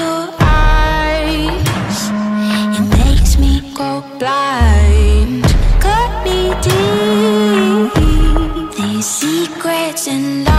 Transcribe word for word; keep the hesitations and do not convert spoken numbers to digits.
your eyes, it makes me go blind. Cut me deep, these secrets and